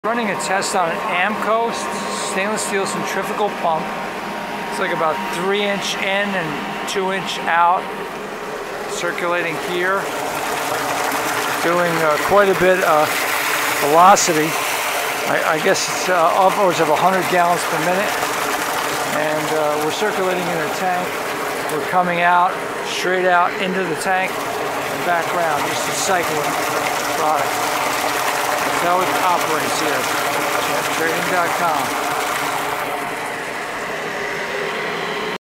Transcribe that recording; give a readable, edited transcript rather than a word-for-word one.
Running a test on an Ampco stainless steel centrifugal pump. It's like about 3-inch in and 2-inch out, circulating here, doing quite a bit of velocity. I guess it's upwards of 100 gallons per minute, and we're circulating in a tank. We're coming out, straight out into the tank and back around, just a cycling product. That's how it operates here. ChampTrading.com.